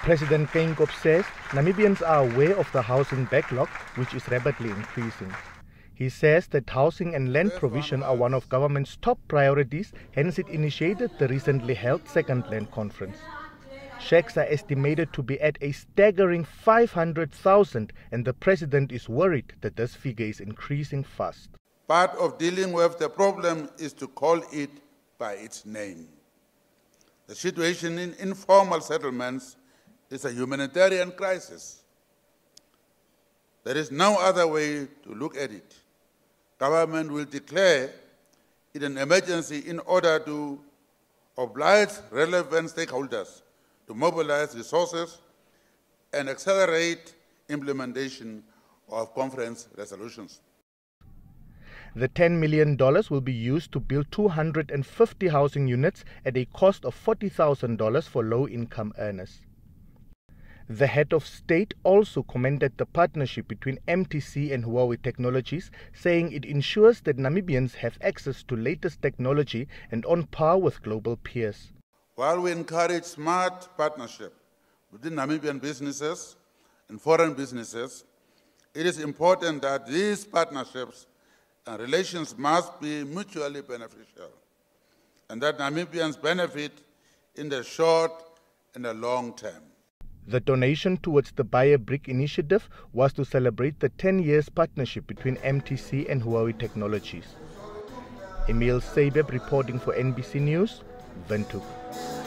President Geingob says Namibians are aware of the housing backlog, which is rapidly increasing. He says that housing and land provision are one of government's top priorities, hence it initiated the recently held Second Land Conference. Shacks are estimated to be at a staggering 500,000, and the president is worried that this figure is increasing fast. Part of dealing with the problem is to call it by its name. The situation in informal settlements is a humanitarian crisis. There is no other way to look at it. Government will declare it an emergency in order to oblige relevant stakeholders to mobilize resources and accelerate implementation of conference resolutions. The $10 million will be used to build 250 housing units at a cost of $40,000 for low-income earners. The head of state also commended the partnership between MTC and Huawei Technologies, saying it ensures that Namibians have access to latest technology and on par with global peers. While we encourage smart partnership between Namibian businesses and foreign businesses, it is important that these partnerships and relations must be mutually beneficial, and that Namibians benefit in the short and the long term. The donation towards the Buy a Brick initiative was to celebrate the 10 years partnership between MTC and Huawei Technologies. Emil Sabeb reporting for NBC News, Windhoek.